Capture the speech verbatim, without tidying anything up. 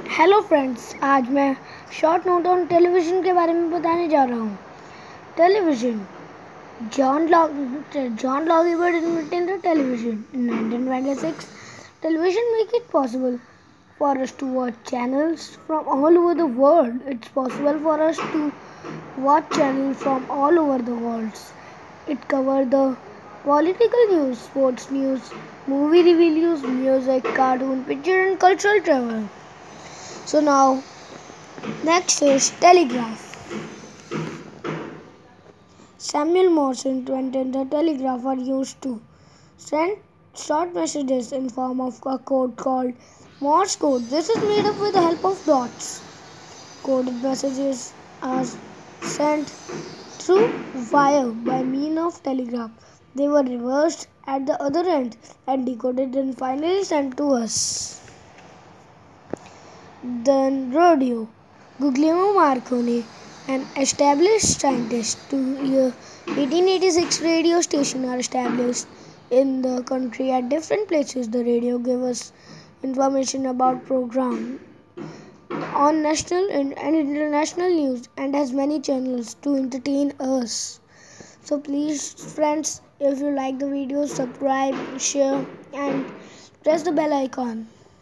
Hello friends, आज मैं short note on television के बारे में बताने जा रहा हूँ। Television John log John Logie Baird invented the television in nineteen twenty-six. Television make it possible for us to watch channels from all over the world. It's possible for us to watch channels from all over the world. It covers the political news, sports news, movie reviews, music, cartoon, picture and cultural travel. So now, next is telegraph. Samuel Morse invented the telegraph are used to send short messages in form of a code called Morse code. This is made up with the help of dots. Coded messages are sent through wire by means of telegraph. They were reversed at the other end and decoded and finally sent to us. Then radio. Guglielmo Marconi, an established scientist, two year eighteen eighty-six radio stations are established in the country at different places. The radio gave us information about program on national and international news and has many channels to entertain us. So please friends, if you like the video, subscribe, share and press the bell icon.